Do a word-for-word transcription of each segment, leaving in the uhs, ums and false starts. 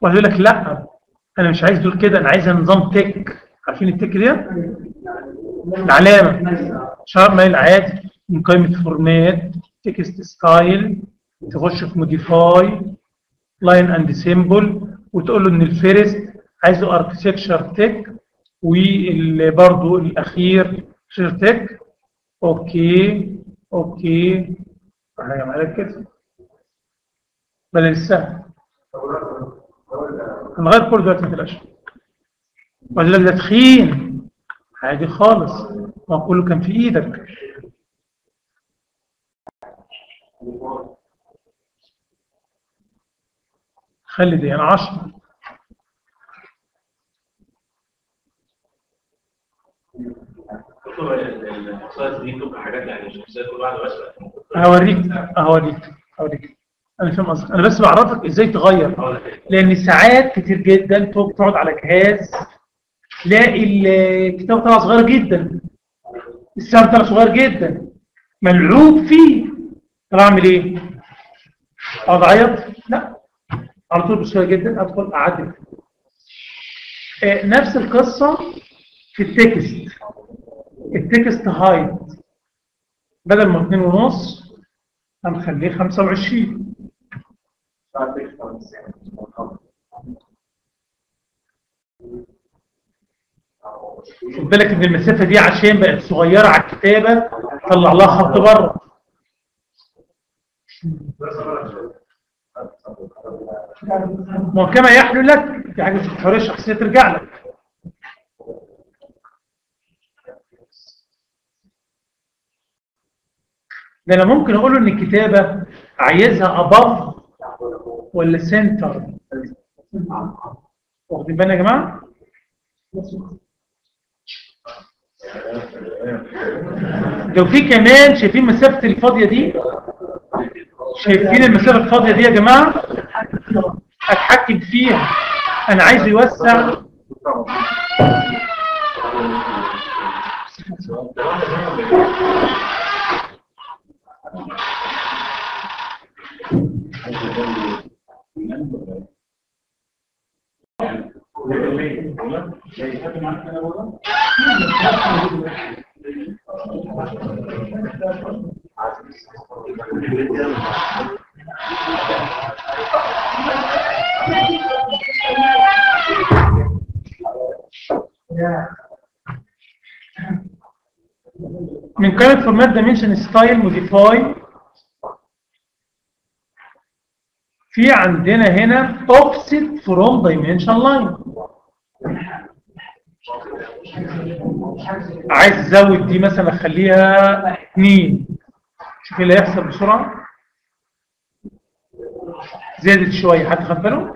واحد يقول لك لا انا مش عايز دول كده، انا عايزها نظام تك. عارفين التك دي؟ العلامه شرط مايل عادي من قائمه فورمات تكست ستايل، تخش في موديفاي لاين اند سيمبل وتقول له ان الفيرست عايزه اركتكتشر تك وبرضه الاخير شير تك. اوكي اوكي هنعمل كده بل لسه هنغير كل دلوقتي ما تقلقش. ولا ده تخين عادي خالص، ما كله كان في ايدك. خلي دي انا عشرة. هوريك هوريك هوريك انا فاهم قصدك، انا بس بعرفك ازاي تغير، لان ساعات كتير جدا تقعد على جهاز تلاقي الكتاب طلع صغير جدا، السهم طلع صغير جدا ملعوب فيه. طب اعمل ايه؟ اقعد اعيط؟ لا، على طول بسهوله جدا ادخل اعدل. آه نفس القصه في التكست. التكست هايت بدل ما اتنين ونص هنخليه خمسة وعشرين. خد بالك ان المسافه دي عشان بقت صغيره على الكتابه طلع لها خط بره. ما كما يحلو لك في حاجه في الحريه الشخصيه ترجع لك. ده انا ممكن اقول له ان الكتابه عايزها اباف ولا سنتر. واخدين بالنا يا جماعه؟ لو في كمان شايفين مسافه الفاضيه دي، شايفين المسافه الفاضيه دي يا جماعه؟ اتحكم فيها. انا عايز يوسع. من قائمة فورمات دايمنشن ستايل موديفاي في عندنا هنا اوفست فروم دايمنشن لاين. عايز ازود دي مثلا اخليها اتنين. شوف اللي هيحصل بسرعه. زادت شويه، حد خد باله؟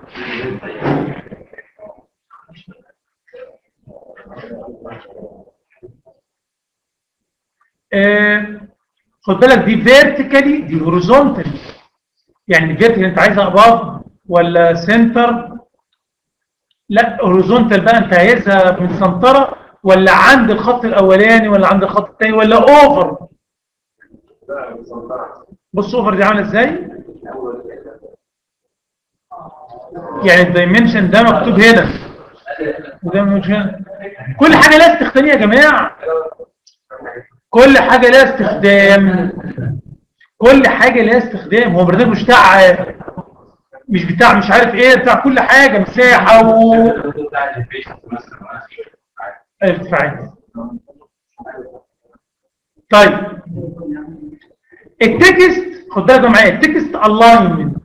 آه خد بالك دي فيرتيكالي دي هوريزونتالي. يعني الفيرتيكال انت عايزها اباف ولا سنتر؟ لا هوريزونتال بقى انت عايزها من سنتره ولا عند الخط الاولاني ولا عند الخط الثاني ولا اوفر؟ بص اوفر دي عامله ازاي؟ يعني الدايمنشن ده مكتوب هنا وده مش هنا. كل حاجه لها استخدام يا جماعه، كل حاجه لها استخدام، كل حاجه لها استخدام. هو برنامج مش بتاع مش بتاع مش عارف ايه، بتاع كل حاجه مساحه و ارتفاعات. طيب التكست خد بالك معايا، التكست الاينمنت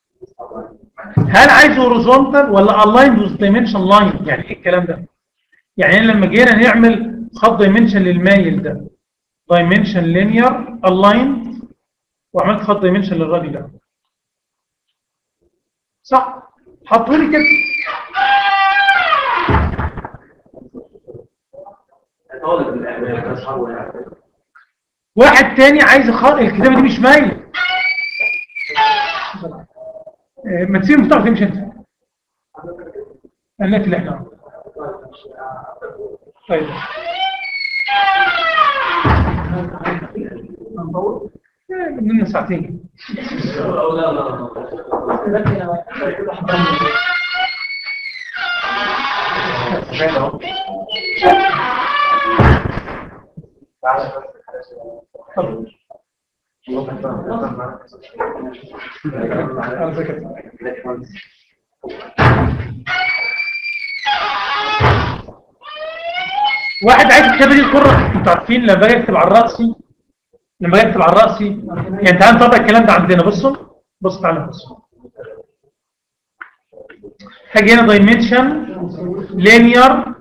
هل عايزه هوريزونتال ولا الايند وذ دايمنشن لاين؟ يعني ايه الكلام ده؟ يعني لما جينا نعمل خط دايمنشن للمايل ده دايمنشن لينير الايند وعملت خط دايمنشن للرادي ده صح؟ حطوا لي كده واحد تاني عايز خط الكتابه دي مش مايل. ما تسيب المفتاح تمشي انت. انا اللي احنا طيب من ساعتين. واحد عايز الكتابه دي تكون، انتوا عارفين لما باجي اكتب على الراسي لما باجي اكتب على الراسي يعني تعالى نطبق الكلام ده عندنا. بصوا بصوا تعالى بصوا، هاجي هنا دايمنشن لينير،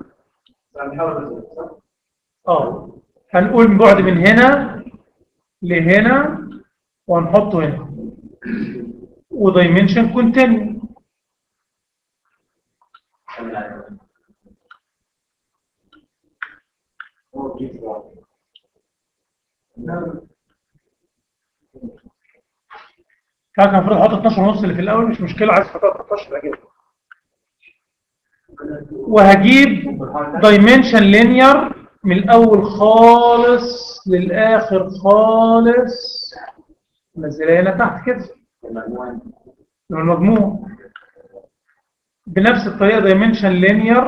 اه هنقول بعد من هنا لهنا وهنحطه هنا، ودايمنشن كونتينيو. كان المفروض احط اتناشر ونص اللي في الاول، مش مشكله، عايز احط تلتاشر اجيبها. وهجيب دايمنشن لينير من الاول خالص للاخر خالص، نزلها هنا تحت كده من المجموع بنفس الطريقه. دايمنشن لينير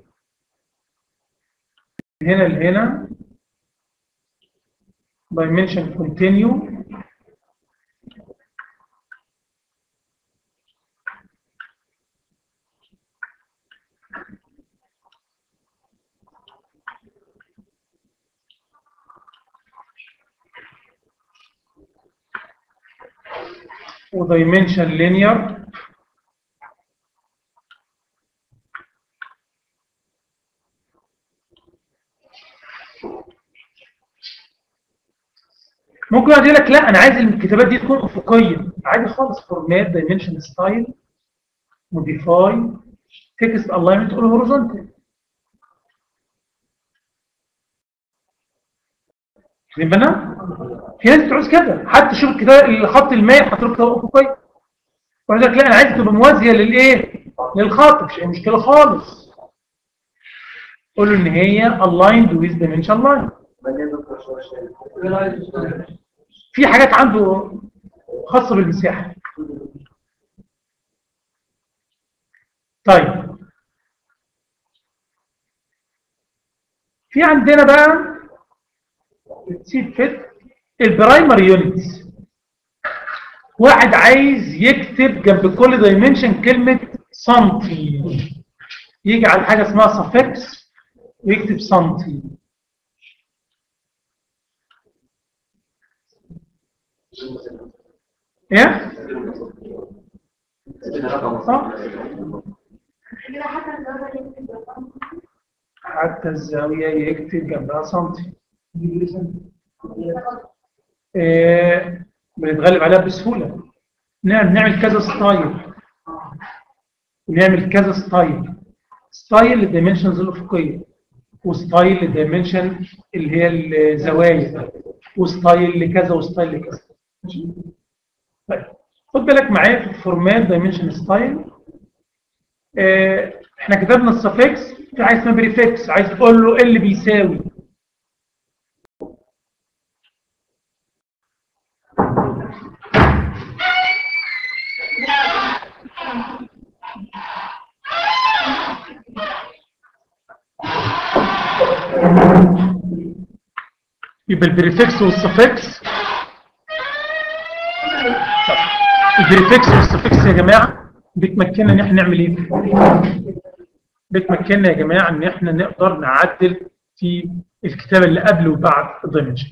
هنا لهنا، دايمنشن كونتينيو، ودايمنشن لينير ممكن اقول لك لا انا عايز الكتابات دي تكون افقيه عادي خالص. فورمات دايمنشن ستايل موديفاي تكست الاينمنت اور هوريزونتال. واخدين بالنا؟ في ناس بتعوز كده، حتى شوف الكتاب الخط المائل حاطط له كتابه افقيه، ويقول لك لا انا عايز تبقى موازيه للايه؟ للخط، مش اي مشكله خالص. قول له ان هي aligned with dimension line. في حاجات عنده خاصه بالمساحه. طيب في عندنا بقى سيت فيت البرايمري يونتس. واحد عايز يكتب جنب كل دايمنشن كلمه سنتي، يجي على حاجه اسمها سفكس ويكتب سنتي. ايه؟ صح؟ حتى الزاويه يكتب جنبها سنتي. إيه بنتغلب عليها بسهوله. نعم نعمل كذا ستايل، نعمل كذا ستايل، ستايل للدايمنشنز الافقيه، وستايل للدايمنشن اللي هي الزوايا، وستايل لكذا وستايل لكذا. طيب خد بالك معايا في الفورمات دايمنشن ستايل. اه احنا كتبنا السفكس، في عايز اسمها بريفكس، عايز تقول له اللي بيساوي. يبقى البريفكس والسفكس، البريفكس والسفكس يا جماعه بتمكننا ان احنا نعمل ايه؟ بتمكننا يا جماعه ان احنا نقدر نعدل في الكتابه اللي قبل وبعد الدايمنشن.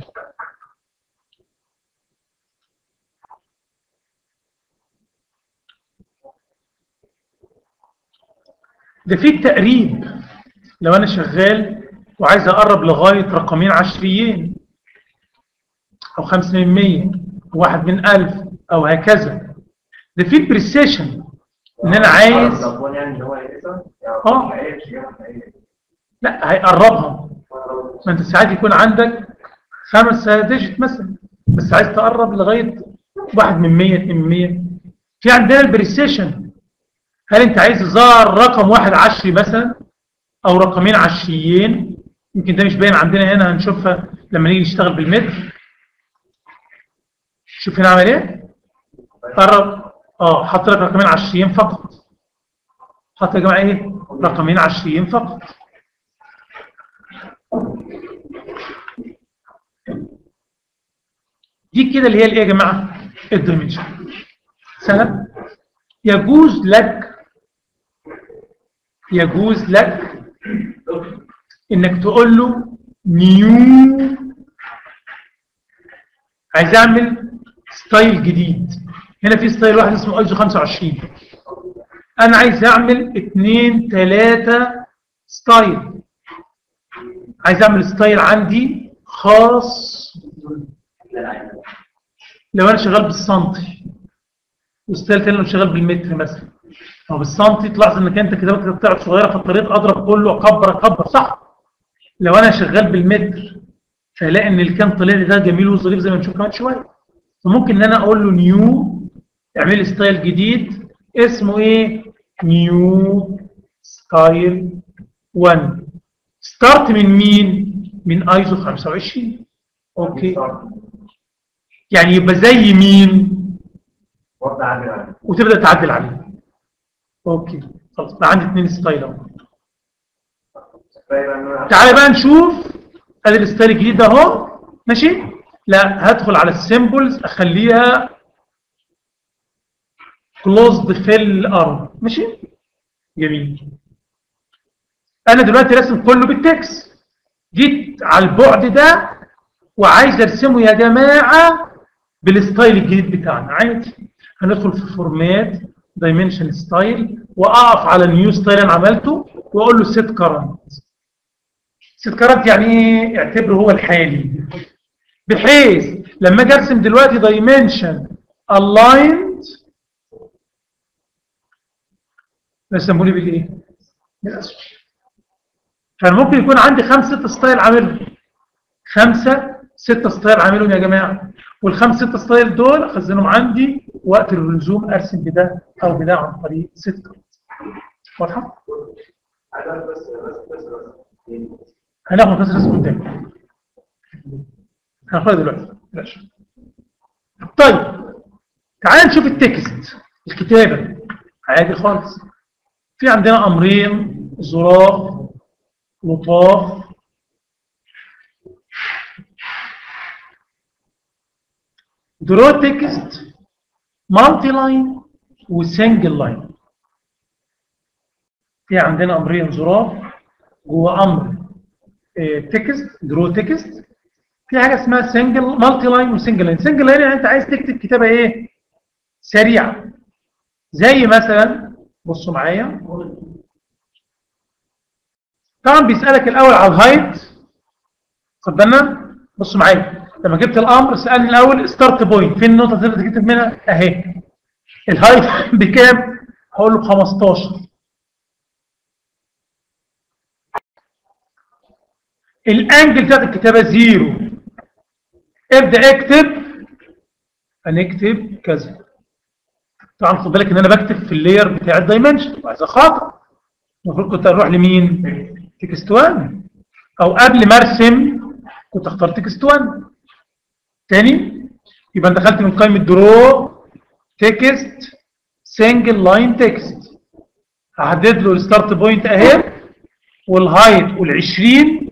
ده في التقريب، لو انا شغال وعايز اقرب لغايه رقمين عشريين او خمسة من مية وواحد من ألف او هكذا. ده في البريسيشن ان انا عايز اه لا هيقربها. ما انت ساعات يكون عندك خمسة ديجيت مثلا، بس عايز تقرب لغايه واحد من مية اتنين من مية. في عندنا البريسيشن، هل انت عايز يظهر رقم واحد عشري مثلا او رقمين عشريين؟ يمكن ده مش باين عندنا هنا، هنشوفها لما نيجي نشتغل بالمتر. شوف هنا عمل ايه؟ قرب اه حط لك رقمين عشريين فقط. حط يا جماعه ايه؟ رقمين عشريين فقط. دي كده اللي هي الايه يا جماعه؟ الدايمنشن. سهل. يجوز لك يجوز لك انك تقول له نيو، عايز اعمل ستايل جديد. هنا في ستايل واحد اسمه ايزو خمسة وعشرين، انا عايز اعمل اتنين تلاتة ستايل، عايز اعمل ستايل عندي خاص. لو انا شغال بالسنتي وستايل تاني لو شغال بالمتر مثلا، او بالسنتي تلاحظ انك انت كتابتك بتاعت صغيره في الطريق اضرب كله اكبر اكبر، صح؟ لو انا شغال بالمتر فهلاقي ان الكام طلع لي ده جميل وظريف زي ما نشوف كمان شويه. فممكن ان انا اقول له نيو، اعمل لي ستايل جديد اسمه ايه؟ نيو ستايل واحد. ستارت من مين؟ من ايزو خمسة وعشرين. اوكي، يعني يبقى زي مين؟ وتبدا تعدل عليه. اوكي خلاص، بقى عندي اثنين ستايل اهو. تعالى بقى نشوف ادي الستايل الجديد ده اهو. ماشي؟ لا، هدخل على السيمبلز اخليها كلوزد في الارم. ماشي؟ جميل. انا دلوقتي راسم كله بالتكست، جيت على البعد ده وعايز ارسمه يا جماعه بالستايل الجديد بتاعنا. عادي، هندخل في فورمات دايمنشن ستايل واقف على النيو ستايل انا عملته واقول له سيت كرنت. سيت كرنت يعني ايه؟ اعتبره هو الحالي، بحيث لما اجي ارسم دلوقتي دايمنشن الايند رسموا لي بالايه؟ بالاسود. فممكن يكون عندي خمسه ست ستايل عاملهم، خمسه ست ستايل عاملهم يا جماعه، والخمسه ست ستايل دول اخزنهم عندي وقت اللزوم ارسم بده او بده عن طريق ست كرنت. واضحه؟ هناخد بس رسم قدام، هناخدها دلوقتي. بلاش. طيب تعال نشوف التكست، الكتابه عادي خالص. في عندنا امرين ظراف لطاف. درو تكست مالتي لاين وسنجل لاين. في عندنا امرين ظراف جوه امر تكست درو تكست. في حاجه اسمها سنجل مالتي لاين وسنجل لاين. سنجل لاين يعني انت عايز تكتب كتابه ايه؟ سريعه. زي مثلا بصوا معايا، طبعا بيسالك الاول على الهايت. خد بالنا، بصوا معايا، لما جبت الامر سالني الاول ستارت بوينت، فين النقطه اللي تقدر تكتب منها؟ اهي. الهايت بكام؟ هقول له ب خمستاشر. الانجل بتاعت الكتابه زيرو. ابدا اكتب، هنكتب كذا. طبعا خد بالك ان انا بكتب في اللاير بتاع الدايمنشن وعايز اخاطر. المفروض كنت اروح لمين؟ تكست واحد، او قبل ما ارسم كنت اختار تكست واحد. تاني يبقى دخلت من قائمه درو تكست سنجل لاين تكست، هحدد له الستارت بوينت اهي، والهايت والعشرين،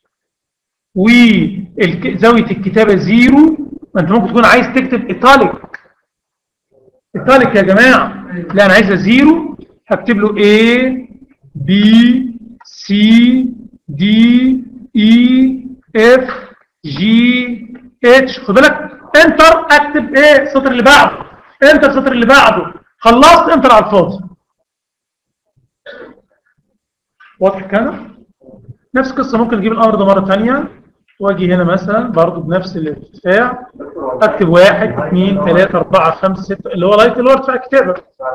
وزاويه الكتابه زيرو. ما انت ممكن تكون عايز تكتب ايتاليك. ايتاليك يا جماعه، لا انا عايزها زيرو. هكتب له A B C D E F G H. خد بالك، انتر اكتب ايه السطر اللي بعده، انتر السطر اللي بعده، خلصت انتر على الفاضي. واضح كده؟ نفس القصه ممكن اجيب الامر ده مره ثانيه واجي هنا مثلا برضه بنفس الارتفاع، اكتب واحد اثنين ثلاثه اربعه خمسه سته اللي هو لايت اللي هو ارتفاع الكتابه.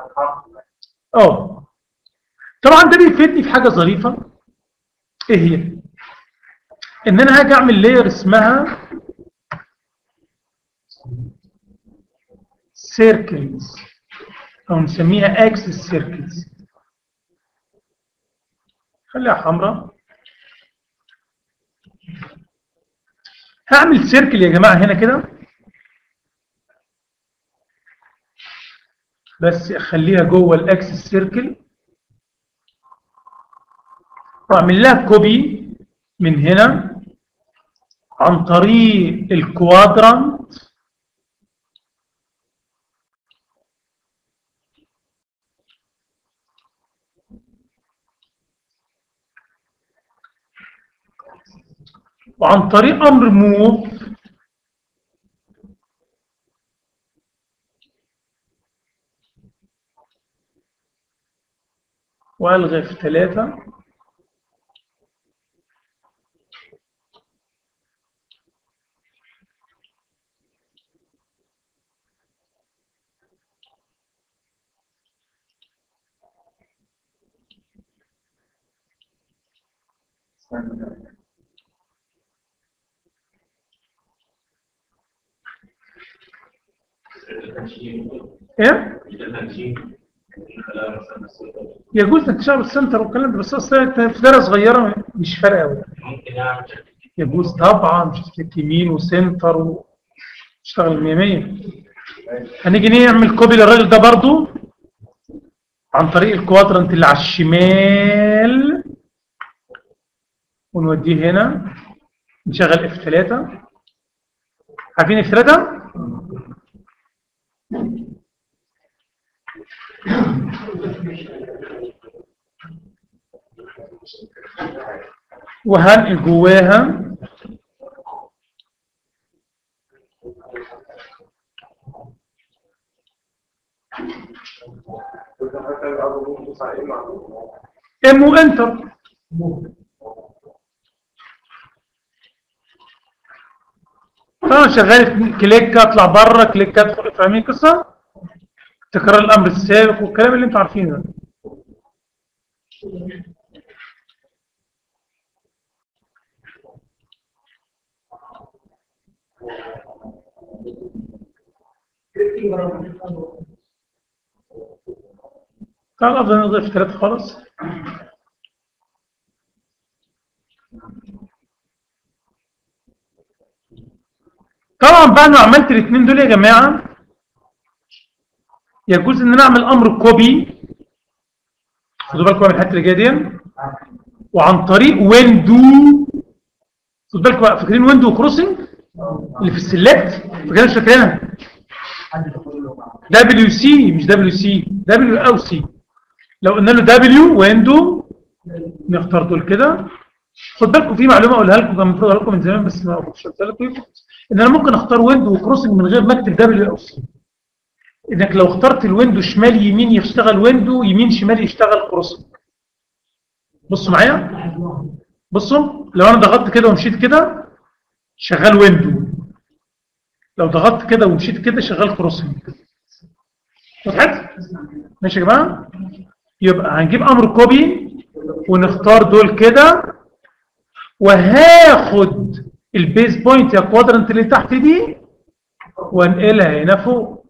اه طبعا ده بيفيدني في حاجه ظريفه. ايه هي؟ ان انا هاجي اعمل لاير اسمها سيركلز او نسميها اكسس سيركلز. خليها حمراء. هعمل سيركل يا جماعه هنا كده، بس اخليها جوه الاكسس سيركل واعمل لها كوبي من هنا عن طريق الكوادرانت وعن طريق امر موف والغي في ثلاثة ايه يجوز انك تشتغل السنتر والكلام ده، بس اصلا في دايره صغيره مش فارقه قوي. يجوز طبعا تشتغل يمين وسنتر وتشتغل مية مية. هنيجي نعمل كوبي للراجل ده برضو عن طريق الكوادرنت اللي على الشمال ونوديه هنا، نشغل اف ثلاثة. عارفين اف ثلاثة؟ وهنقل جواها ام وانتر. طبعا شغال كليك اطلع بره، كليك ادخل. فاهمين القصه؟ تكرار الامر السابق والكلام اللي انتم عارفينه ده. طبعا افضل نضيف ثلاثه خالص. طبعا بعد ما عملت الاثنين دول يا جماعه يجوز ان انا اعمل امر كوبي، خدوا بالكم من الحته اللي جايه دي، وعن طريق ويندو. خدوا بالكم بقى، فاكرين ويندو وكروسنج اللي في السلكت؟ فاكرين مش فاكرينها؟ دبليو سي مش دبليو سي، دبليو او سي. لو قلنا له دبليو ويندو نختار دول كده. خد بالكم في معلومه اقولها لكم، كان المفروض اقولها لكم من زمان بس ما قلتش لكم، ان انا ممكن اختار ويندو وكروسنج من غير ما اكتب دبليو او سي. انك لو اخترت الويندو شمال يمين يشتغل ويندو، يمين شمال يشتغل كروسنج. بصوا معايا، بصوا لو انا ضغطت كده ومشيت كده شغال ويندو، لو ضغطت كده ومشيت كده شغال كروسنج. وضحت؟ ماشي يا جماعه؟ يبقى هنجيب امر كوبي ونختار دول كده، وهاخد البيز بوينت يا كوادرنت اللي تحت دي وانقلها هنا فوق.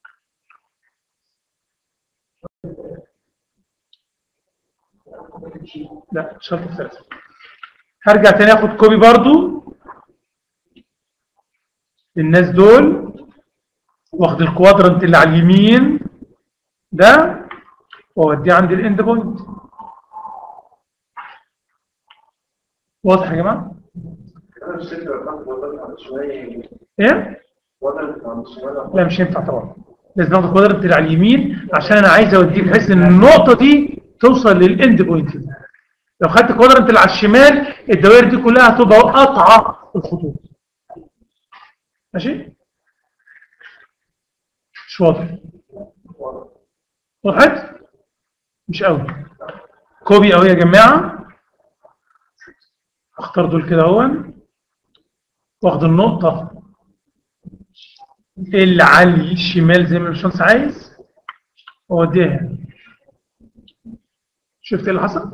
لا شرط ثلاثة. هرجع تاني اخد كوبي برضو للناس دول، واخد الكوادرنت اللي على اليمين ده واوديه عند الاند بوينت. واضح يا جماعه؟ ايه؟ لا مش هينفع طبعا، لازم اخد الكوادرنت اللي على اليمين عشان انا عايز اوديه بحيث ان النقطه دي توصل للاند بوينت. لو خدت الكوادرنت اللي على الشمال الدوائر دي كلها هتبقى قاطعه الخطوط. ماشي؟ مش واضح؟ وضحت؟ مش قوي. كوبي قوي يا جماعه. اختار دول كده اهون، واخد النقطه اللي على الشمال زي ما الشمس عايز واوديها. شفت ايه اللي حصل؟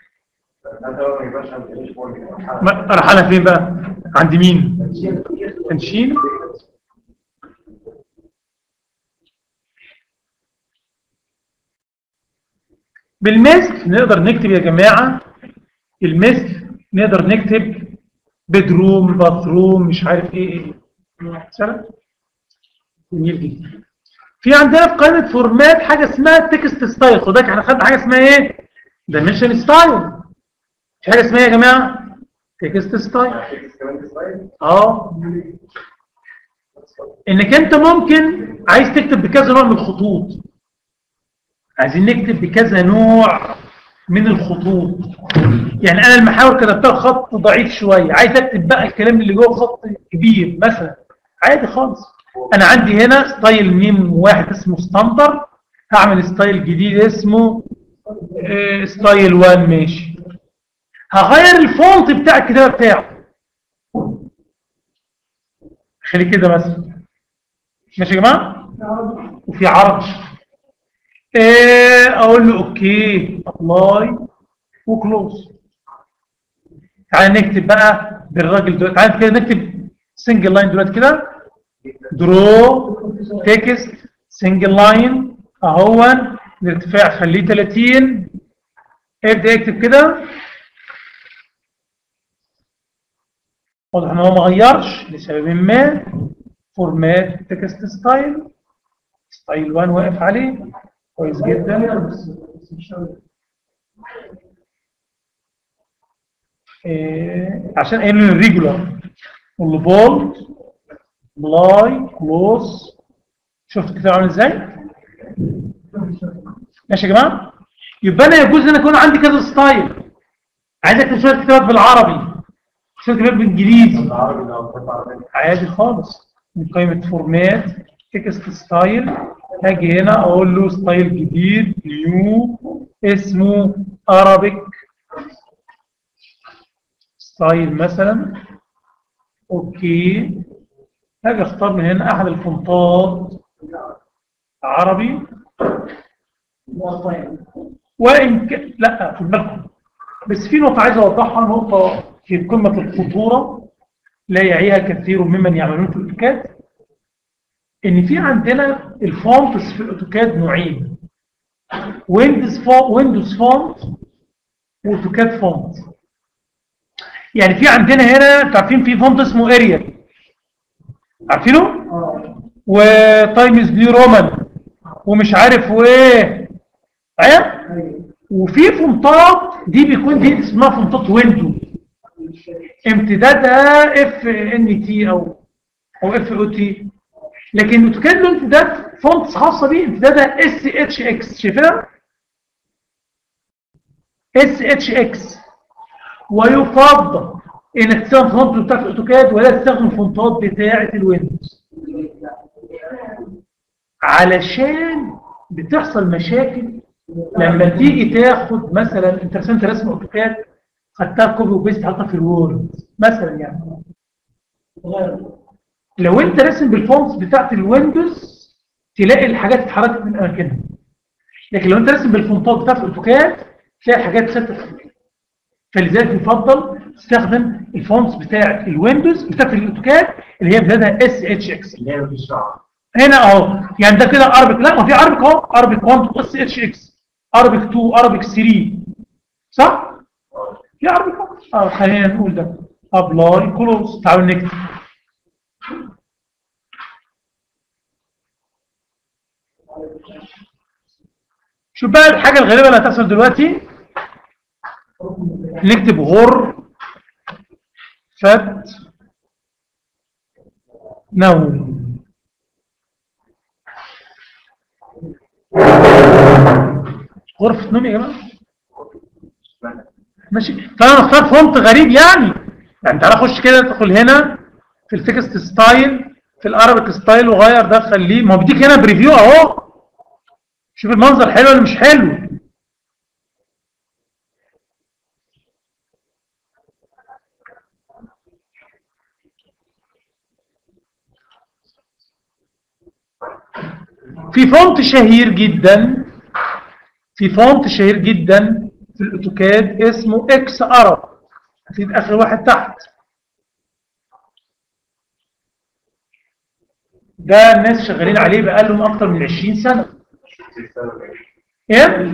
راح انا فين بقى؟ عند مين؟ تنشين. بالمثل نقدر نكتب يا جماعه، المثل نقدر نكتب بدروم باثروم مش عارف ايه ايه سلام. جميل جدا. في عندنا في قائمه فورمات حاجه اسمها تكست ستايل. خد بالك احنا خدنا حاجه اسمها ايه؟ دايمنشن ستايل. في حاجه اسمها يا جماعه تكست ستايل. اه انك انت ممكن عايز تكتب بكذا نوع من الخطوط. عايزين نكتب بكذا نوع من الخطوط. يعني انا المحاور كتبتها خط ضعيف شويه، عايز اكتب بقى الكلام اللي جوه خط كبير مثلا، عادي خالص. انا عندي هنا ستايل ميم واحد اسمه ستاندر، هعمل ستايل جديد اسمه اه ستايل واحد، ماشي. هغير الفونت بتاع الكتابه بتاعه، خليه كده مثلا، ماشي يا جماعه. وفي عرض اه اقول له اوكي ابلاي وكلوز. تعال نكتب بقى بالراجل دلوقتي، تعال كده نكتب سنجل لاين دلوقتي كده، درو تكست سنجل لاين اهو، الارتفاع خليه ثلاثين، ابدا اكتب كده. واضح ان هو ما غيرش لسبب ما. فورمات تكست ستايل، ستايل واحد واقف عليه كويس جدا. إيه عشان قايل له الريجولار والبولد بلاي كلوز. شفت الكتاب عامل ازاي؟ ماشي يا جماعه. يبقى انا يجوز ان يكون عندي كذا ستايل، عايز اكتب شويه كتابات بالعربي، شويه كتابات بالانجليزي، عادي خالص. من قائمه فورمات تكست ستايل هاجي هنا اقول له ستايل جديد نيو اسمه ارابيك ستايل مثلا، اوكي. هاجي اختار من هنا احد الفونتات عربي، وان ك... لا خد بالكم، بس في نقطه عايز اوضحها، نقطه في قمه الخطوره لا يعيها كثير ممن يعملون في الاوتوكاد، ان في عندنا الفونتس في الاوتوكاد نوعين، ويندوز فونت ويندوز فونت واوتوكاد فونت. يعني في عندنا هنا تعرفين في فونت اسمه اريال، عارفينه؟ وتايمز نيو رومان ومش عارف وايه، ايوه. وفي فونتات دي بيكون دي اسمها فونتات ويندوز، امتدادها اف ان تي او او اف او تي. لكن الاوتوكاد له امتداد فونتس خاصه بيه، امتدادها اس اتش اكس، شايفها؟ اس اتش اكس. ويفضل انك تستخدم فونت بتاعت الاوتوكاد ولا تستخدم فونتات بتاعه الويندوز، علشان بتحصل مشاكل لما تيجي تاخد مثلا انت رسمت رسم اوتوكاد، خدتها كوبي وبيست حطها في الوورد مثلا، يعني لو انت راسم بالفونتس بتاعت الويندوز تلاقي الحاجات اتحركت من اماكنها، لكن لو انت راسم بالفونتات بتاعت الاوتوكاد تلاقي الحاجات ثابته. فلذلك يفضل تستخدم الفونتس بتاعت الويندوز بتاعت الاوتوكاد اللي هي بدايتها اس اتش اكس اللي هي مفيش دعوه هنا اهو. يعني ده كده اربك، لا ما في اربك اهو، اربك واحد اس اتش اكس، اربك اتنين، اربك ثلاثة، صح؟ في اربك اه. خلينا نقول ده ابلاي كلوز. تعالوا نكتب شوف بقى الحاجه الغريبه اللي هتحصل دلوقتي. نكتب غر فت نوم. غرفه نوم يا جماعه، ماشي. فانا اختار فونت غريب يعني، يعني تعالى خش كده، تدخل هنا في التكست ستايل في الارابيك ستايل وغير ده، خليه، ما هو بيديك هنا بريفيو اهو. شوف المنظر حلو ولا مش حلو؟ في فونت شهير جدا، في فونت شهير جدا في الاوتوكاد اسمه اكس ارب، هتلاقي اخر واحد تحت ده، الناس شغالين عليه بقالهم اكتر من عشرين سنه. ايه؟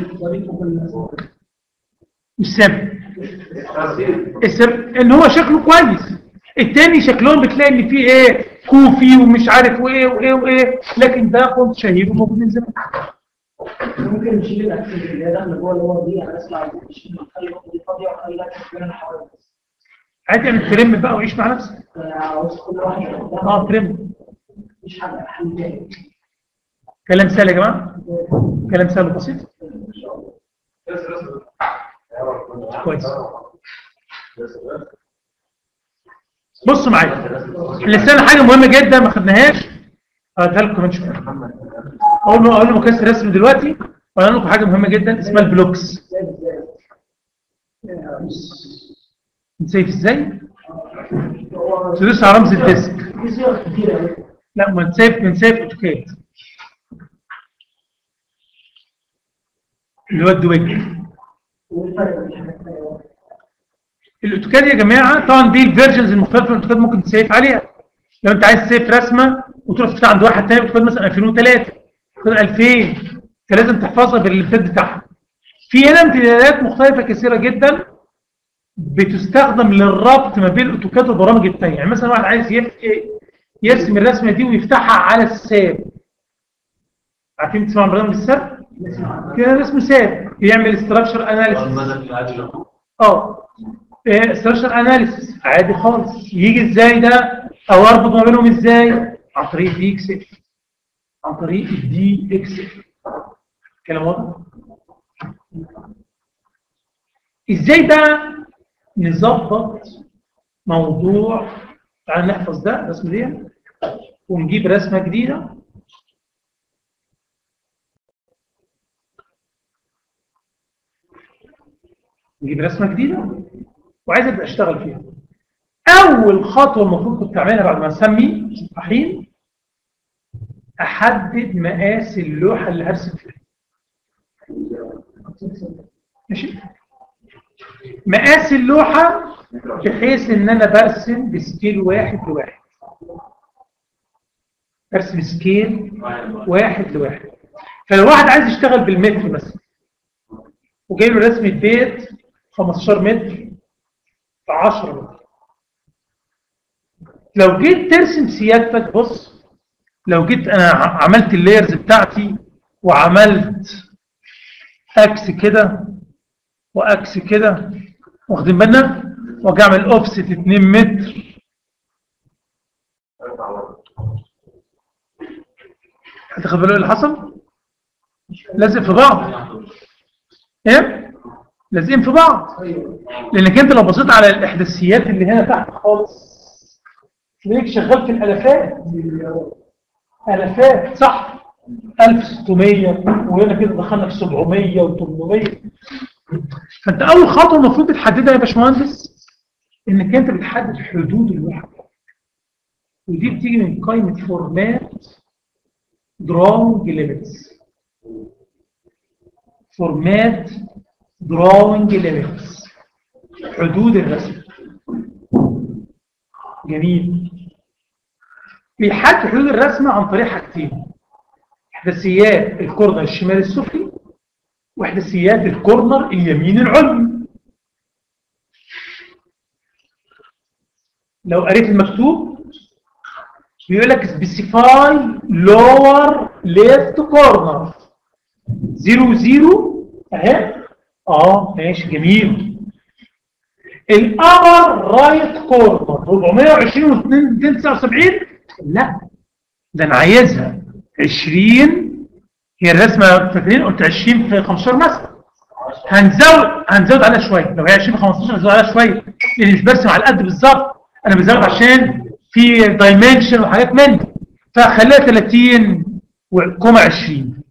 مش سامع السر ان هو شكله كويس، التاني شكلهم بتلاقي ان فيه ايه كوفي ومش عارف وايه وايه وايه، لكن ده فونت شهير وموجود من زمان. ممكن نشيل الاكسنت اللي هي داخله جوه اللي هو دي، انا اسمع نشيل نخلي النقطه دي فاضيه ونخلي الاكسنت اللي انا حوالي بس. عادي اعمل ترم بقى وعيش مع نفسك. عاوز كل واحد اه ترم، مش حل حل تاني. كلام سهل يا جماعه، كلام سهل وبسيط. كويس. بصوا معايا، لسه حاجه مهمه جدا ما خدناهاش هقولها لكم كمان شويه. اقول له اقول له مكسر رسم دلوقتي، واقول لكم حاجه مهمه جدا اسمها البلوكس. نسيف ازاي؟ تدوس على رمز الديسك. لا ما نسيف بنسيف اوتوكاد اللي هو الدويج. الاوتوكاد يا جماعه طبعا دي الفيرجنز المختلفه من الاوتوكاد ممكن تسيف عليها. لو انت عايز تسيف رسمه وتروح تفتح عند واحد تاني اوتوكاد مثلا ألفين وثلاثة ألفين، فلازم تحفظها بالامتداد بتاعها. في هنا امتدادات مختلفه كثيره جدا بتستخدم للربط ما بين الاوتوكاد والبرامج الثانيه. يعني مثلا واحد عايز يرسم الرسمه دي ويفتحها على الساب. عارفين تسمعوا عن برنامج الساب؟ كده اسمه ساب، يعمل استراكشر اناليسيس. اه استراكشر اناليسيس عادي خالص. يجي ازاي ده او اربط ما بينهم ازاي؟ عن طريق دي اكس اف، عن طريق الدي اكس اف. كلام واضح؟ ازاي بقى نظبط موضوع؟ تعال نحفظ ده الرسمه دي ونجيب رسمه جديده. نجيب رسمه جديده وعايز ابدا اشتغل فيها. اول خطوه المفروض كنت اعملها بعد ما اسمي رحيم، احدد مقاس اللوحه اللي هرسم فيها. ماشي؟ مقاس اللوحه بحيث ان انا برسم بسكيل واحد لواحد. برسم سكيل واحد لواحد. فلو واحد عايز يشتغل بالمتر مثلا وجاي له رسمه بيت خمستاشر متر في عشرة متر، لو جيت ترسم سيادتك بص، لو جيت انا عملت اللايرز بتاعتي وعملت اكس كده واكس كده، واخدين بالنا، واجي اعمل اوفست اتنين متر، هتاخد بالك اللي حصل؟ لازق في بعض. ايه؟ لازقين في بعض. لانك انت لو بصيت على الاحداثيات اللي هنا تحت خالص تلاقيك شغال في الالافات. الافات صح؟ ألف وستمية وهنا كده دخلنا في سبعمية وثمانمية. فانت اول خطوه المفروض تحددها يا باشمهندس انك انت بتحدد حدود اللوحه، ودي بتيجي من قائمه فورمات دراونج ليميتس. فورمات دراونج ليميتس، حدود الرسم. جميل. بيحدد حدود الرسم عن طريق حاجتين: احداثيات الكورنر الشمال السفلي واحداثيات الكورنر اليمين العلوي. لو قريت المكتوب بيقول لك specify lower left corner زيرو زيرو اهي. اه ماشي جميل. الابر رايت كورنر أربعمية وعشرين ومئتين وتسعة وسبعين، لا ده انا عايزها عشرين. هي الرسمه فاكرين قلت عشرين في خمستاشر مثلا، هنزود هنزود عليها شويه. لو هي عشرين في خمستاشر هنزود عليها شويه لان مش برسم على القد بالظبط، انا بزود عشان في دايمنشن وحاجات من دي، فخليها ثلاثين وكوما عشرين.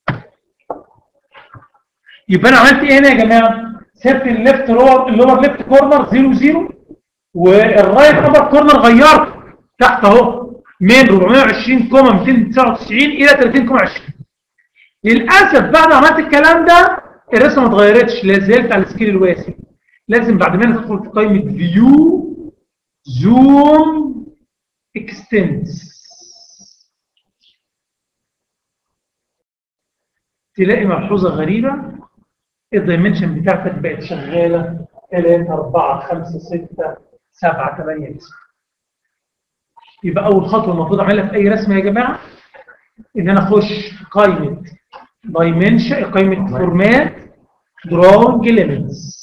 يبقى انا عملت ايه هنا يا جماعه؟ سبت الليفت اللور ليفت كورنر زيرو زيرو، والرايت ابر كورنر غيرت تحت اهو من أربعمية وعشرين كوما مئتين وتسعة وتسعين الى ثلاثين كوما عشرين. للاسف بعد ما عملت الكلام ده الرسمه ما اتغيرتش، لا زالت على السكيل الواسع. لازم بعد ما تدخل في قائمه فيو زوم اكستنس تلاقي ملحوظه غريبه، الدايمنشن بتاعتك بقت شغاله ثلاثة أربعة خمسة ستة سبعة ثمانية تسعة. يبقى اول خطوه المفروض اعملها في اي رسمه يا جماعه ان انا اخش في قائمه دايمنشن، قائمه فورمات دراونج ليميتس.